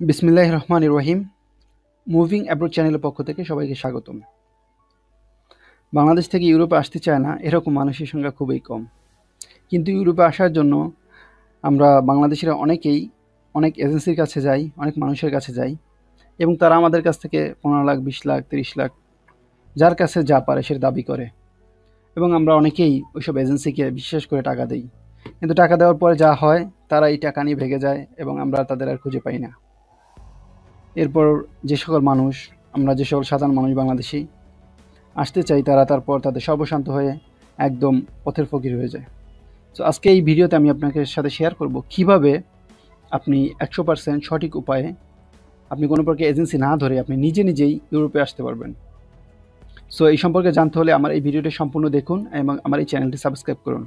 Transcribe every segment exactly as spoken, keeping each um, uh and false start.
বিসমিল্লাহির রহমানির রহিম। Moving abroad চ্যানেলের পক্ষ থেকে সবাইকে স্বাগতম। বাংলাদেশ থেকে ইউরোপে আসতে চায় না এরকম মানুষের সংখ্যা খুবই কম, কিন্তু ইউরোপে আসার জন্য আমরা বাংলাদেশিরা অনেকেই অনেক এজেন্সির কাছে যাই, অনেক মানুষের কাছে যাই এবং তারা আমাদের কাছ থেকে পনেরো লাখ, বিশ লাখ, তিরিশ লাখ, যার কাছে যা পারে সেটা দাবি করে এবং আমরা অনেকেই ওইসব এজেন্সিকে বিশ্বাস করে টাকা দিই। কিন্তু টাকা দেওয়ার পরে যা হয়, তারা এই টাকা নিয়ে ভেগে যায় এবং আমরা তাদের আর খুঁজে পাই না। এরপর যে সকল মানুষ, আমরা যে সকল সাধারণ মানুষ বাংলাদেশি আসতে চাই, তারা তারপর তাদের সর্বশান্ত হয়ে একদম পথের ফকির হয়ে যায়। তো আজকে এই ভিডিওতে আমি আপনাকে সাথে শেয়ার করব কিভাবে আপনি একশো পার্সেন্ট সঠিক উপায়ে আপনি কোনো প্রকার এজেন্সি না ধরে আপনি নিজে নিজেই ইউরোপে আসতে পারবেন। সো এই সম্পর্কে জানতে হলে আমার এই ভিডিওটি সম্পূর্ণ দেখুন এবং আমার এই চ্যানেলটি সাবস্ক্রাইব করুন।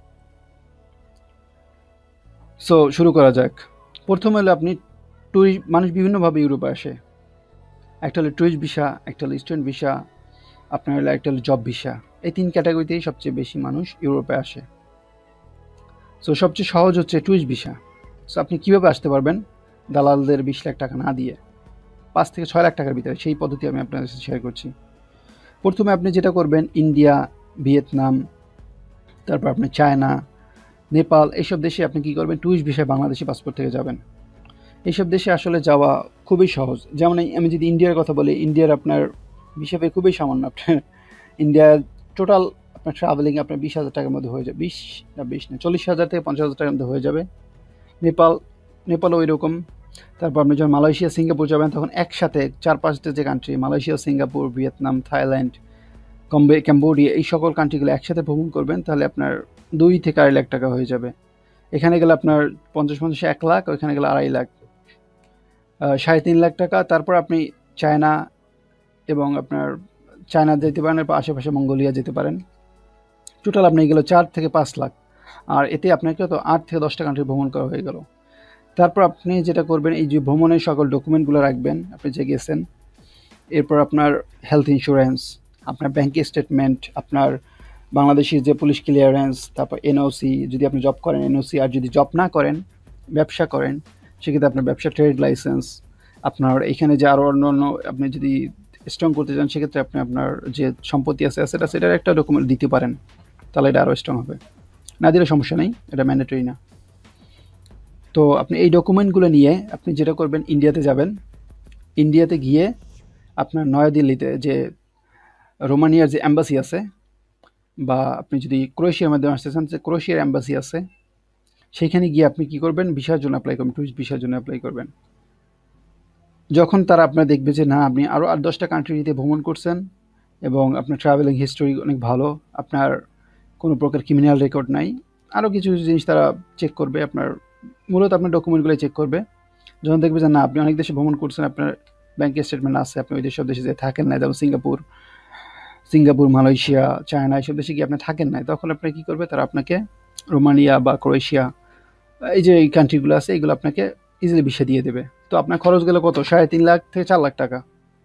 সো শুরু করা যাক। প্রথমে হলো আপনি ট্যুরিস্ট, মানুষ বিভিন্নভাবে ইউরোপে আসে। একটা হলো ট্যুরিস্ট ভিসা, একটা হলো স্টুডেন্ট ভিসা, আপনার হলো একটা হলো জব ভিসা। এই তিন ক্যাটাগরিতেই সবচেয়ে বেশি মানুষ ইউরোপে আসে। সো সবচেয়ে সহজ হচ্ছে ট্যুরিস্ট ভিসা। সো আপনি কীভাবে আসতে পারবেন দালালদের বিশ লাখ টাকা না দিয়ে, পাঁচ থেকে ছয় লাখ টাকার ভিতরে, সেই পদ্ধতি আমি আপনাদের সাথে শেয়ার করছি। প্রথমে আপনি যেটা করবেন, ইন্ডিয়া, ভিয়েতনাম, তারপর আপনি চায়না, নেপাল, এইসব দেশে আপনি কী করবেন, ট্যুরিস্ট ভিসায় বাংলাদেশি পাসপোর্ট থেকে যাবেন। এইসব দেশে আসলে যাওয়া খুবই সহজ। যেমন আমি যদি ইন্ডিয়ার কথা বলি, ইন্ডিয়ার আপনার ভিসা ফি খুবই সামান্য। আপনার ইন্ডিয়ার টোটাল আপনার ট্রাভেলিং আপনার বিশ হাজার টাকার মধ্যে হয়ে যাবে, বিশ না বিশ না চল্লিশ হাজার থেকে পঞ্চাশ হাজার টাকার মধ্যে হয়ে যাবে। নেপাল নেপালও ওই রকম। তারপর আপনি যখন মালয়েশিয়া, সিঙ্গাপুর যাবেন, তখন একসাথে চার পাঁচটা যে country, Malaysia, Singapore, Vietnam, Thailand, কম্বে ক্যাম্বোডিয়া, এই সকল কান্ট্রিগুলো একসাথে ভ্রমণ করবেন, তাহলে আপনার দুই থেকে আড়াই লাখ টাকা হয়ে যাবে। এখানে গেলে আপনার পঞ্চাশ পঞ্চাশে এক লাখ, ওইখানে গেলে আড়াই লাখ, সাড়ে তিন লাখ টাকা। তারপর আপনি চায়না এবং আপনার চায়না যেতে পারেন, এরপর আশেপাশে মঙ্গোলিয়া যেতে পারেন। টোটাল আপনি গেল চার থেকে পাঁচ লাখ। আর এতে আপনাকে তো আট থেকে দশটা কান্ট্রি ভ্রমণ করা হয়ে গেল। তারপর আপনি যেটা করবেন, এই যে ভ্রমণের সকল ডকুমেন্টগুলো রাখবেন আপনি যে গেছেন। এরপর আপনার হেলথ ইন্স্যুরেন্স, আপনার ব্যাঙ্ক স্টেটমেন্ট, আপনার বাংলাদেশি যে পুলিশ ক্লিয়ারেন্স, তারপর এনওসি, যদি আপনি জব করেন এনওসি, আর যদি জব না করেন ব্যবসা করেন সেক্ষেত্রে আপনার ব্যবসা ট্রেড লাইসেন্স, আপনার এখানে যে আরও অন্য অন্য আপনি যদি স্ট্রং করতে চান সেক্ষেত্রে আপনি আপনার যে সম্পত্তি আছে সেটা সেটার একটা ডকুমেন্ট দিতে পারেন, তাহলে এটা আরও স্ট্রং হবে। না দিলে সমস্যা নেই, এটা ম্যান্ডেটরি না। তো আপনি এই ডকুমেন্টগুলো নিয়ে আপনি যেটা করবেন, ইন্ডিয়াতে যাবেন। ইন্ডিয়াতে গিয়ে আপনার নয়াদিল্লিতে যে রোমানিয়ার যে অ্যাম্বাসি আছে, বা আপনি যদি ক্রোয়েশিয়ার মাধ্যমে আসতে চান, যে ক্রোয়েশিয়ার অ্যাম্বাসি আছে, সেইখানে গিয়ে আপনি কী করবেন, ভিসার জন্য অ্যাপ্লাই করবেন, টুরিস্ট ভিসার জন্য অ্যাপ্লাই করবেন। যখন তারা আপনার দেখবে যে না, আপনি আরও আট দশটা কান্ট্রিতে ভ্রমণ করছেন এবং আপনার ট্রাভেলিং হিস্টোরি অনেক ভালো, আপনার কোনো প্রকার ক্রিমিনাল রেকর্ড নাই, আরও কিছু কিছু জিনিস তারা চেক করবে। আপনার মূলত আপনার ডকুমেন্টগুলো চেক করবে। যখন দেখবে যে না, আপনি অনেক দেশে ভ্রমণ করছেন, আপনার ব্যাঙ্কের স্টেটমেন্ট আছে, আপনি ওই দেশ দেশে যে থাকেন না, যেমন সিঙ্গাপুর সিঙ্গাপুর মালয়েশিয়া, চায়না, এইসব দেশে গিয়ে আপনি থাকেন না, তখন আপনি কী করবে, তারা আপনাকে রোমানিয়া বা ক্রোয়েশিয়া, এই যে এই কান্ট্রিগুলো আছে, এইগুলো আপনাকে ইজিলি ভিসা দিয়ে দেবে। তো আপনার খরচ গেলে কত, সাড়ে তিন লাখ থেকে চার লাখ টাকা।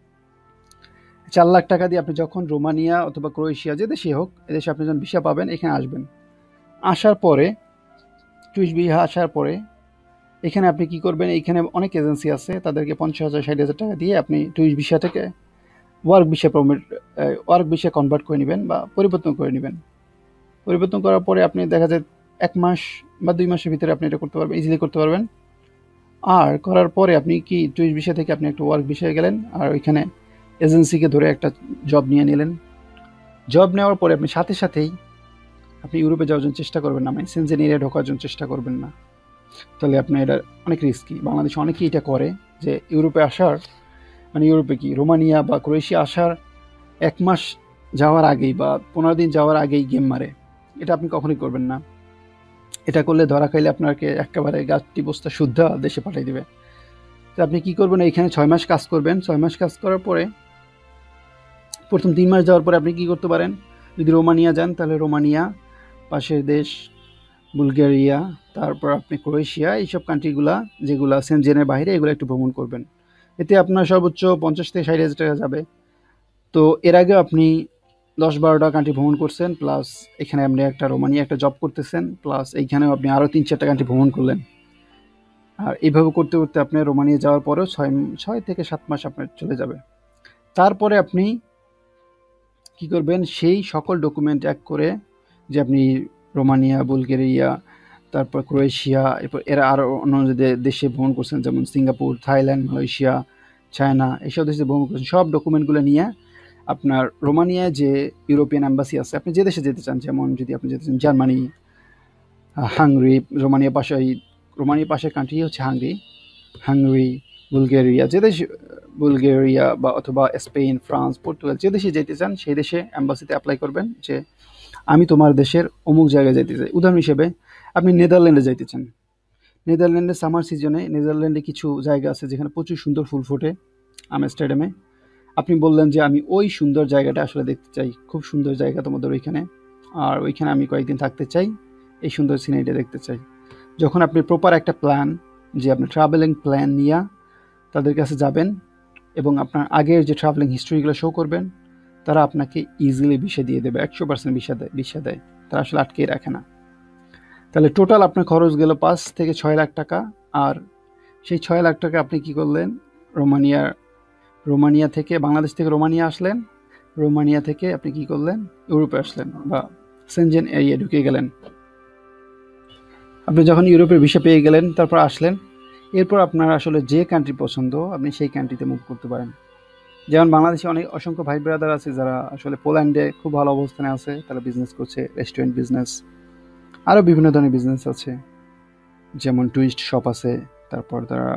চার লাখ টাকা দিয়ে আপনি যখন রোমানিয়া অথবা ক্রোয়েশিয়া, যে দেশে হোক, এদেশে আপনি যখন ভিসা পাবেন, এখানে আসবেন। আসার পরে টুরিস্ট ভিসা আসার পরে এখানে আপনি কি করবেন, এইখানে অনেক এজেন্সি আছে, তাদেরকে পঞ্চাশ হাজার ষাট হাজার টাকা দিয়ে আপনি টুরিস্ট ভিসা থেকে work visa permit, work visa convert করে নেবেন বা পরিবর্তন করে নেবেন। পরিবর্তন করার পরে আপনি দেখা যায় এক মাস বা দুই মাসের ভিতরে আপনি এটা করতে পারবেন, ইজিলি করতে পারবেন। আর করার পরে আপনি কি টুরিস্ট ভিসা থেকে আপনি একটা ওয়ার্ক ভিসায় গেলেন, আর ওইখানে এজেন্সিকে ধরে একটা জব নিয়ে নিলেন। জব নেওয়ার পরে আপনি সাথে সাথেই আপনি ইউরোপে যাওয়ার জন্য চেষ্টা করবেন না, মানে সেনজেন এরিয়া ঢোকার জন্য চেষ্টা করবেন না, তাহলে আপনার এটা অনেক রিস্কি। বাংলাদেশে অনেকেই এটা করে, যে ইউরোপে আসার, মানে ইউরোপে কি রোমানিয়া বা ক্রোয়েশিয়া আসার এক মাস যাওয়ার আগেই বা পনেরো দিন যাওয়ার আগেই গেম মারে। এটা আপনি কখনোই করবেন না। এটা করলে ধরা খাইলে আপনাকে একেবারে গাছটি বস্তা শুদ্ধ দেশে পাঠিয়ে দেবে। তো আপনি কী করবেন, এইখানে ছয় মাস কাজ করবেন। ছয় মাস কাজ করার পরে প্রথম তিন মাস যাওয়ার পরে আপনি কী করতে পারেন, যদি রোমানিয়া যান তাহলে রোমানিয়া, পাশের দেশ বুলগেরিয়া, তারপর আপনি ক্রোয়েশিয়া, এইসব কান্ট্রিগুলা যেগুলো সেনজেনের বাইরে, এগুলো একটু ভ্রমণ করবেন। এতে আপনার সর্বোচ্চ পঞ্চাশ থেকে ষাট হাজার টাকা যাবে। তো এর আগে আপনি দশ বারোটা কান্ট্রি ভ্রমণ করছেন, প্লাস এখানে আপনি একটা রোমানিয়া একটা জব করতেছেন, প্লাস এইখানেও আপনি আরও তিন চারটা কান্ট্রি ভ্রমণ করলেন। আর এইভাবে করতে করতে আপনি রোমানিয়া যাওয়ার পরেও ছয় ছয় থেকে সাত মাস আপনার চলে যাবে। তারপরে আপনি কি করবেন, সেই সকল ডকুমেন্ট এক করে, যে আপনি রোমানিয়া, বুলগেরিয়া, তারপর ক্রোয়েশিয়া, এরপর এরা আরও অন্য দেশে ভ্রমণ করছেন, যেমন সিঙ্গাপুর, থাইল্যান্ড, মালয়েশিয়া, চায়না, এইসব দেশে ভ্রমণ করছেন, সব ডকুমেন্টগুলো নিয়ে আপনার রোমানিয়ায় যে ইউরোপিয়ান অ্যাম্বাসি আছে, আপনি যে দেশে যেতে চান, যেমন যদি আপনি যেতে চান জার্মানি, হাঙ্গরি, রোমানিয়া পাশে, রোমানিয়ার পাশের কান্ট্রি হচ্ছে হাঙ্গরি, হাঙ্গরি, বুলগেরিয়া, যে দেশ, বুলগেরিয়া বা অথবা স্পেন, ফ্রান্স, পর্তুগাল, যে দেশে যেতে চান সেই দেশে অ্যাম্বাসিতে অ্যাপ্লাই করবেন যে আমি তোমার দেশের অমুক জায়গায় যেতে চাই। উদাহরণ হিসেবে আপনি নেদারল্যান্ডে যাইতে চান। নেদারল্যান্ডে সামার সিজনে নেদারল্যান্ডে কিছু জায়গা আছে যেখানে প্রচুর সুন্দর ফুল ফোটে আমস্টারডামে। আপনি বললেন যে আমি ওই সুন্দর জায়গাটা আসলে দেখতে চাই, খুব সুন্দর জায়গা তোমাদের ওইখানে, আর ওইখানে আমি কয়েকদিন থাকতে চাই, এই সুন্দর সিনারিটা দেখতে চাই। যখন আপনি প্রপার একটা প্ল্যান, যে আপনি ট্রাভেলিং প্ল্যান নিয়ে তাদের কাছে যাবেন এবং আপনার আগের যে ট্রাভেলিং হিস্ট্রিগুলো শো করবেন, তারা আপনাকে ইজিলি ভিসা দিয়ে দেবে, একশো পার্সেন্ট ভিসা দেয় ভিসা দেয় তারা আসলে আটকেই রাখে না। তাহলে টোটাল আপনার খরচ গেল পাঁচ থেকে ছয় লাখ টাকা। আর সেই ছয় লাখ টাকা আপনি কি করলেন, রোমানিয়া রোমানিয়া থেকে, বাংলাদেশ থেকে রোমানিয়া আসলেন, রোমানিয়া থেকে আপনি কি করলেন, ইউরোপে আসলেন বা সেনজেন এরিয়া ঢুকে গেলেন। আপনি যখন ইউরোপের ভিসা পেয়ে গেলেন, তারপর আসলেন, এরপর আপনার আসলে যে কান্ট্রি পছন্দ আপনি সেই কান্ট্রিতে মুভ করতে পারেন। যেমন বাংলাদেশে অনেক অসংখ্য ভাই ব্রাদার আছে যারা আসলে পোল্যান্ডে খুব ভালো অবস্থানে আছে, তারা বিজনেস করছে, রেস্টুরেন্ট বিজনেস, আরও বিভিন্ন ধরনের বিজনেস আছে, যেমন টুইস্ট শপ আছে, তারপর তারা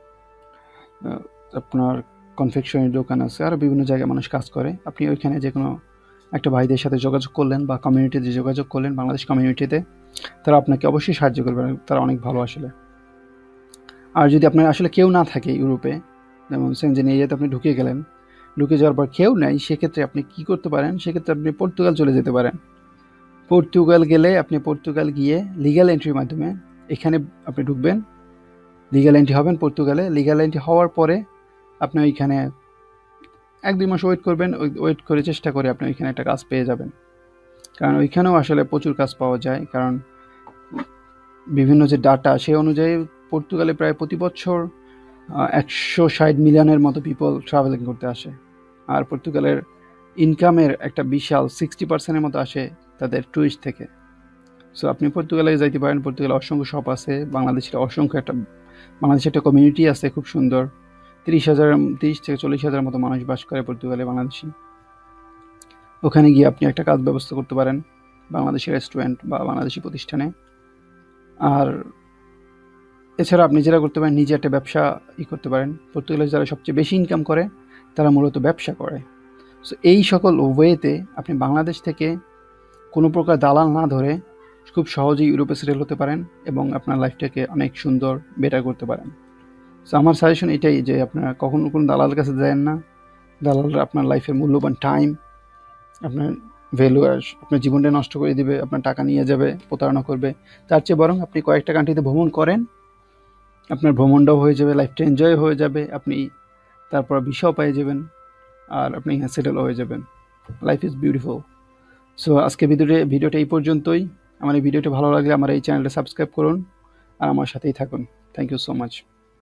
আপনার কনফেকশনের দোকান আছে, আরও বিভিন্ন জায়গায় মানুষ কাজ করে। আপনি ওইখানে যে কোনো একটা ভাইদের সাথে যোগাযোগ করলেন বা কমিউনিটিতে যোগাযোগ করলেন, বাংলাদেশ কমিউনিটিতে, তারা আপনাকে অবশ্যই সাহায্য করবে, তারা অনেক ভালো আসলে। আর যদি আপনার আসলে কেউ না থাকে ইউরোপে, যেমন সেনজেন এরিয়াতে আপনি ঢুকে গেলেন, ঢুকে যাওয়ার পর কেউ নেই, সেক্ষেত্রে আপনি কি করতে পারেন, সেক্ষেত্রে আপনি পর্তুগাল চলে যেতে পারেন। পর্তুগাল গেলে আপনি পর্তুগাল গিয়ে লিগ্যাল এন্ট্রির মাধ্যমে এখানে আপনি ঢুকবেন, লিগ্যাল এন্ট্রি হবেন পর্তুগালে। লিগ্যাল এন্ট্রি হওয়ার পরে আপনি ওইখানে এক দুই মাস ওয়েট করবেন, ওয়েট করে চেষ্টা করে আপনি ওইখানে একটা কাজ পেয়ে যাবেন, কারণ ওইখানেও আসলে প্রচুর কাজ পাওয়া যায়। কারণ বিভিন্ন যে ডাটা সেই অনুযায়ী পর্তুগালে প্রায় প্রতি বছর একশো ষাট মিলিয়নের মতো পিপল ট্রাভেলিং করতে আসে, আর পর্তুগালের ইনকামের একটা বিশাল সিক্সটি পার্সেন্টের মতো আসে তাদের টুরিস্ট থেকে। সো আপনি পর্তুগালে যাইতে পারেন, পর্তুগালে অসংখ্য শপ আছে, বাংলাদেশের অসংখ্য একটা বাংলাদেশের একটা কমিউনিটি আছে খুব সুন্দর, তিরিশ হাজার তিরিশ থেকে চল্লিশ হাজার মতো মানুষ বাস করে পর্তুগালে, বাংলাদেশি। ওখানে গিয়ে আপনি একটা কাজ ব্যবস্থা করতে পারেন বাংলাদেশি রেস্টুরেন্ট বা বাংলাদেশি প্রতিষ্ঠানে। আর এছাড়া আপনি যেটা করতে পারেন, নিজে একটা ব্যবসা ই করতে পারেন। পর্তুগালে যারা সবচেয়ে বেশি ইনকাম করে তারা মূলত ব্যবসা করে। সো এই সকল ওয়েতে আপনি বাংলাদেশ থেকে কোনো প্রকার দালাল না ধরে খুব সহজেই ইউরোপে সেটেল হতে পারেন এবং আপনার লাইফটাকে অনেক সুন্দর বেটার করতে পারেন। সো আমার সাজেশন এটাই যে আপনারা কখনো কোনো দালালের কাছে যান না। দালালরা আপনার লাইফের মূল্যবান টাইম, আপনার ভ্যালু, আপনার জীবনটা নষ্ট করে দিবে, আপনার টাকা নিয়ে যাবে, প্রতারণা করবে। তার চেয়ে বরং আপনি কয়েকটা কান্ট্রিতে ভ্রমণ করেন, আপনার ভ্রমণটাও হয়ে যাবে, লাইফটা এনজয় হয়ে যাবে, আপনি তারপর ভিসাও পেয়ে যাবেন, আর আপনি এখানে সেটেলও হয়ে যাবেন। Life is beautiful. সো আজকে ভিডিওটা ভিডিওটা এই পর্যন্তই। আমার এই ভিডিওটা ভালো লাগলে আমার এই চ্যানেলটা সাবস্ক্রাইব করুন আর আমার সাথেই থাকুন। Thank you so much.